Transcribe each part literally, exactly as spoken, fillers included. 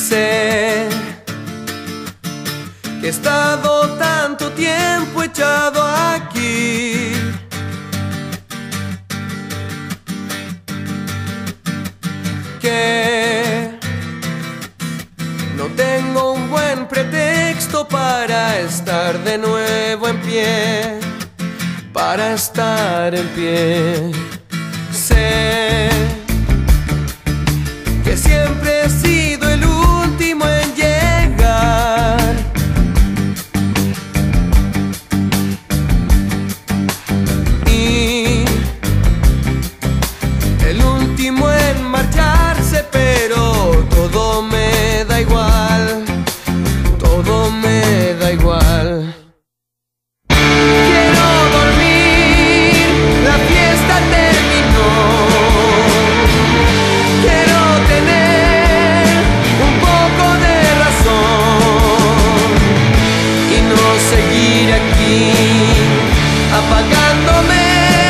Sé que he estado tanto tiempo echado aquí, que no tengo un buen pretexto para estar de nuevo en pie, para estar en pie. Sé que siempre he sido el último en llegar, y el último en marcharse, pero todo me da igual, todo me da igual. Quiero dormir, la fiesta terminó. Quiero tener un poco de razón y no seguir aquí apagándome.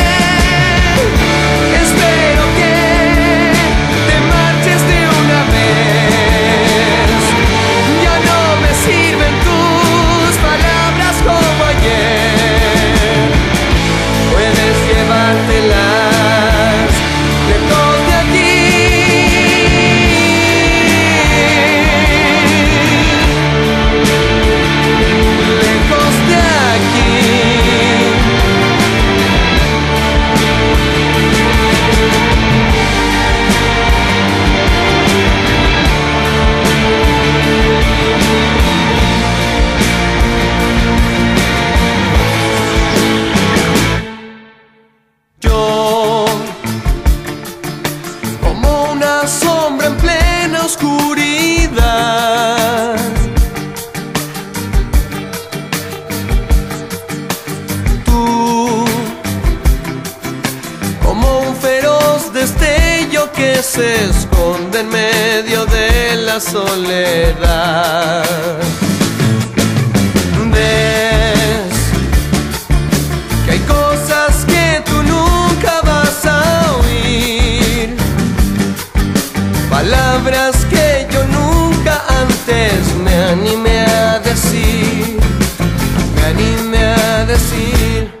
Espero que te marches de una vez. Ya no me sirven tus palabras como ayer. Puedes llevártelas lejos de aquí. Lejos de aquí. Yo, como una sombra en plena oscuridad, tú, como un feroz destello que se esconde en medio de la soledad. Ves que hay cosas que tú nunca vas a oír, palabras que yo nunca antes me animé a decir, me animé a decir.